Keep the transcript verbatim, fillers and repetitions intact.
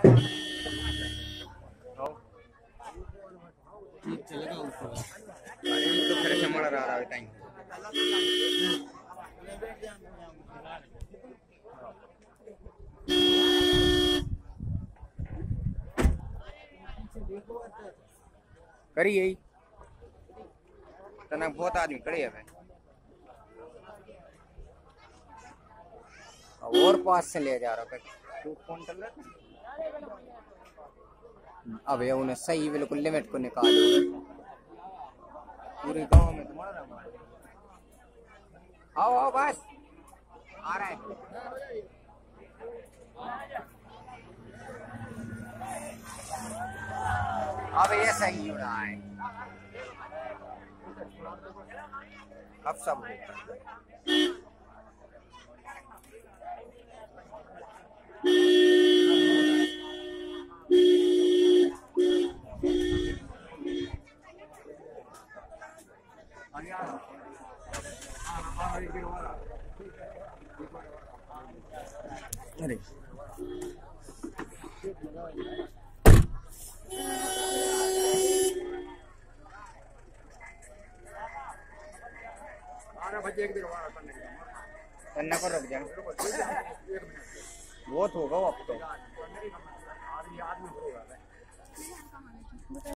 चलेगा ऊपर। अरे तो फिर से मर रहा है टाइम। करिए तना बहुत आदमी खड़े हैं और पास से ले जा रहा है तू कौन चल रहा है। अब ये उन्हें सही बिल्कुल लिमिट को निकालो पूरे गांव में तुम्हारा आओ आओ बस आ रहा है। अब ये सही हो रहा है अब सब अरे करना को रख जाए बहुत होगा अब तो।